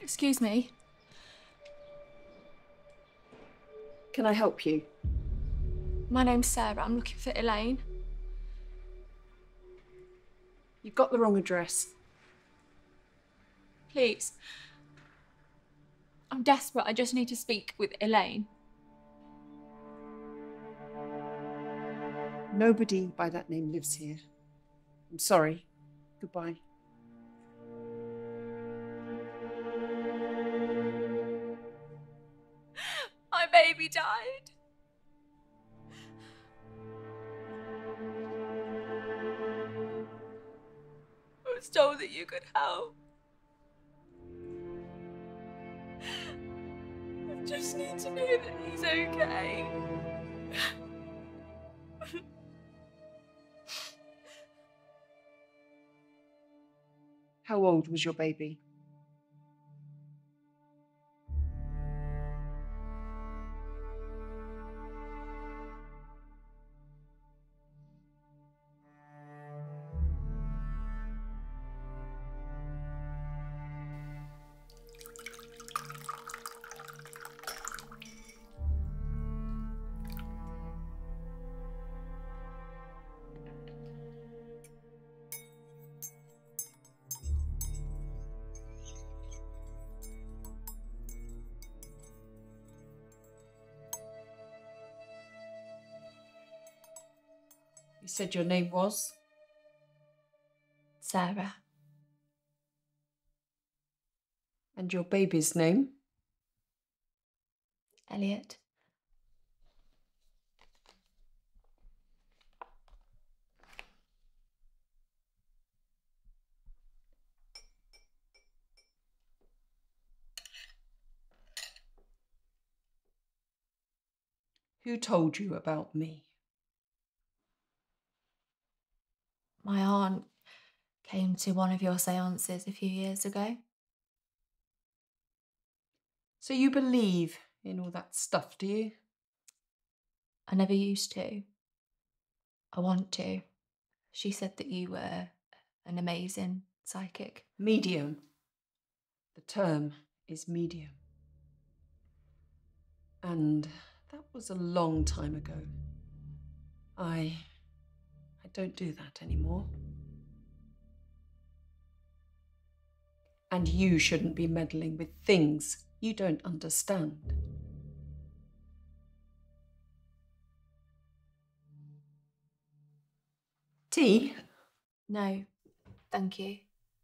Excuse me. Can I help you? My name's Sarah. I'm looking for Elaine. You've got the wrong address. Please. I'm desperate. I just need to speak with Elaine. Nobody by that name lives here. I'm sorry. Goodbye. My baby died. I was told that you could help. I just need to know that he's okay. How old was your baby? You said your name was? Sarah. And your baby's name? Elliot. Who told you about me? My aunt came to one of your seances a few years ago. So you believe in all that stuff, do you? I never used to. I want to. She said that you were an amazing psychic. Medium. The term is medium. And that was a long time ago. I don't do that anymore. And you shouldn't be meddling with things you don't understand. Tea? No, thank you.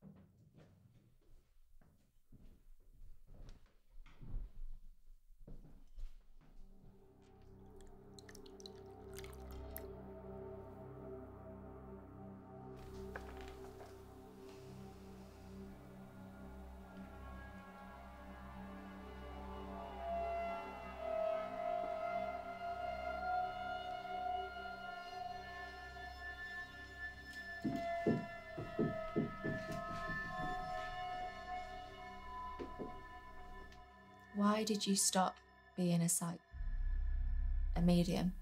Why did you stop being a medium?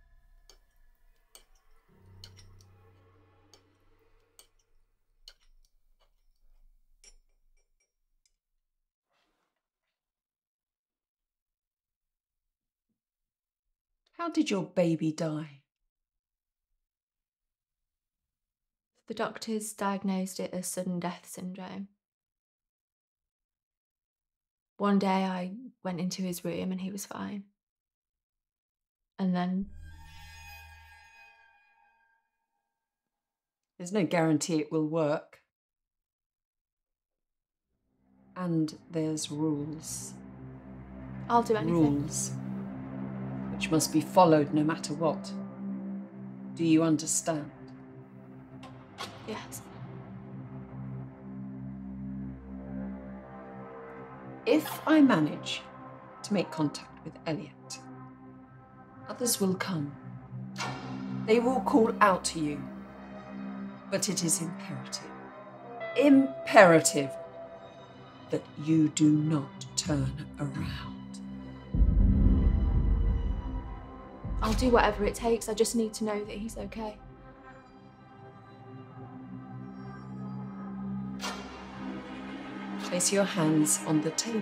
How did your baby die? The doctors diagnosed it as sudden death syndrome. One day I went into his room and he was fine. And then... There's no guarantee it will work. And there's rules. I'll do anything. Rules. Which must be followed no matter what. Do you understand? Yes. If I manage to make contact with Elliot, others will come. They will call out to you. But it is imperative that you do not turn around. I'll do whatever it takes. I just need to know that he's okay. Place your hands on the table.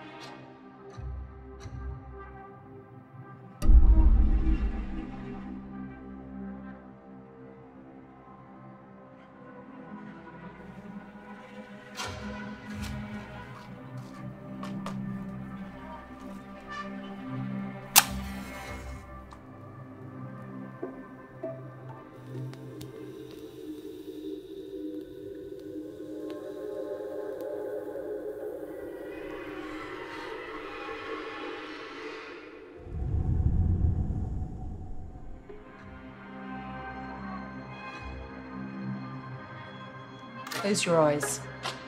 Close your eyes.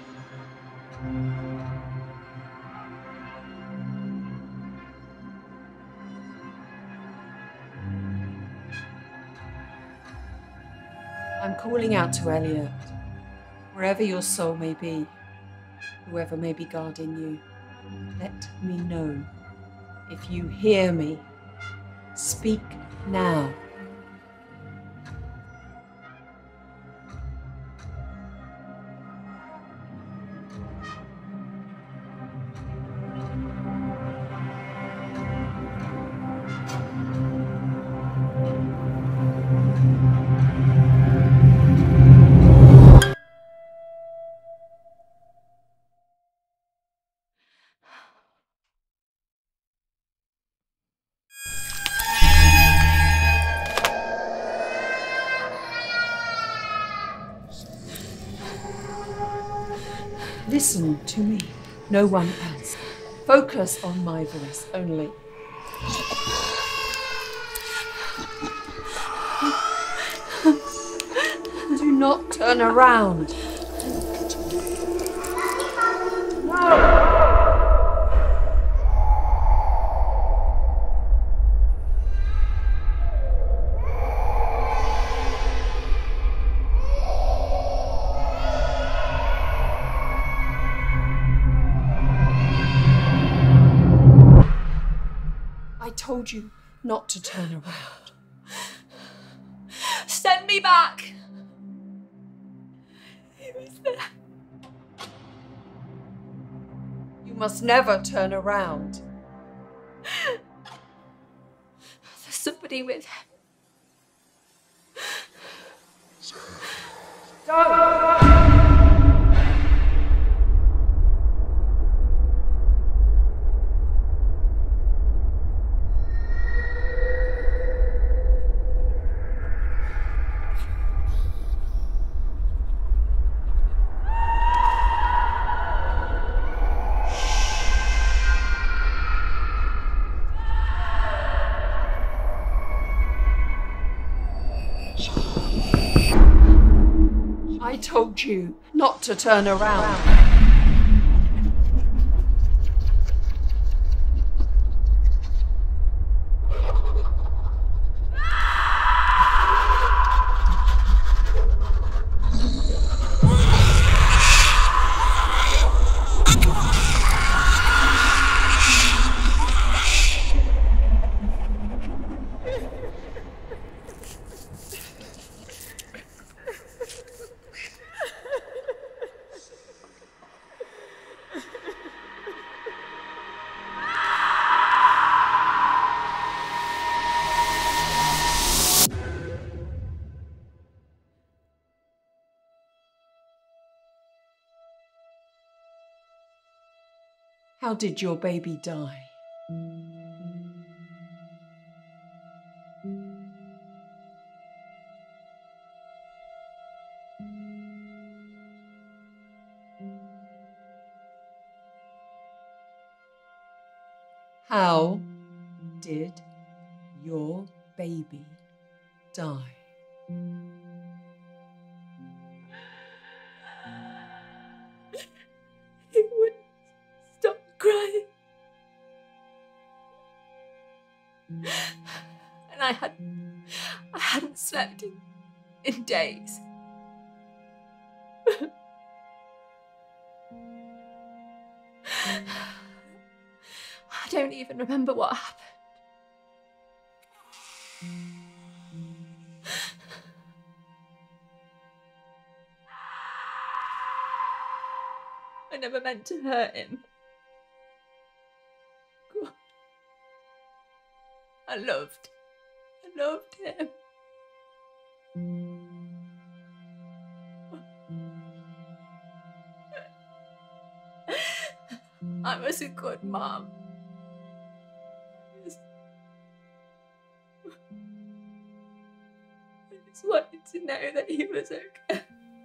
I'm calling out to Elliot, wherever your soul may be, whoever may be guarding you. Let me know if you hear me. Speak now. Listen to me, no one else. Focus on my voice only. Do not turn around. No! I told you not to turn around. Send me back! He was there. You must never turn around. There's somebody with him. Don't! I told you not to turn around. How did your baby die? How did your baby die? He wouldn't stop crying. And I hadn't slept in days. I don't even remember what happened. I never meant to hurt him. God. I loved him. I was a good mom. I just wanted to know that he was okay.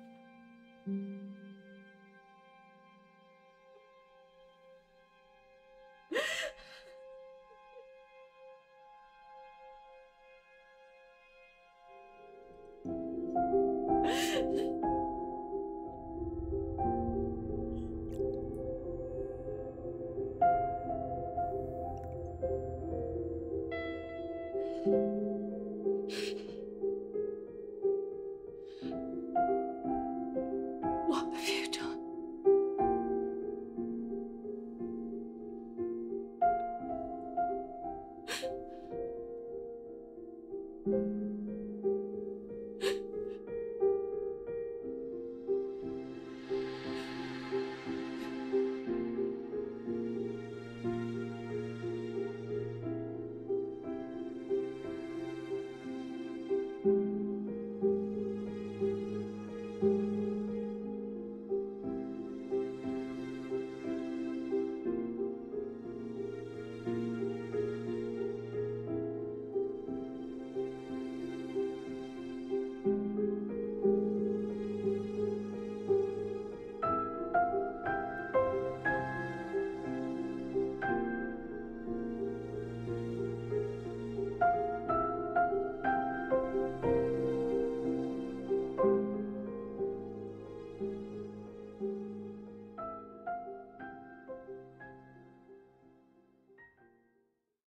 What have you done?